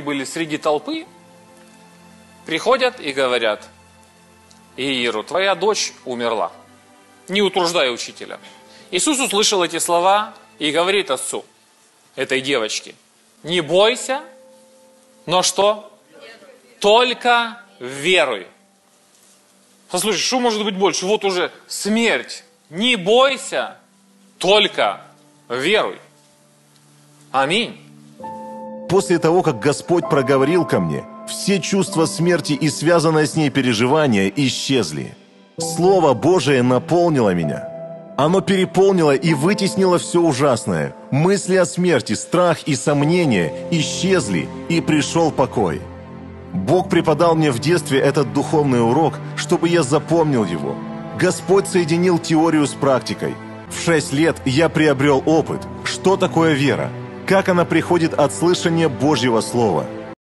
были среди толпы, приходят и говорят: Ииру, твоя дочь умерла. Не утруждай учителя. Иисус услышал эти слова и говорит отцу этой девочки: не бойся, но что? Только веруй. Послушай, что может быть больше? Вот уже смерть. Не бойся, только веруй. Аминь. После того, как Господь проговорил ко мне, все чувства смерти и связанные с ней переживания исчезли. Слово Божие наполнило меня. Оно переполнило и вытеснило все ужасное. Мысли о смерти, страх и сомнения исчезли, и пришел покой. Бог преподал мне в детстве этот духовный урок, чтобы я запомнил его. Господь соединил теорию с практикой. В 6 лет я приобрел опыт, что такое вера, как она приходит от слышания Божьего Слова.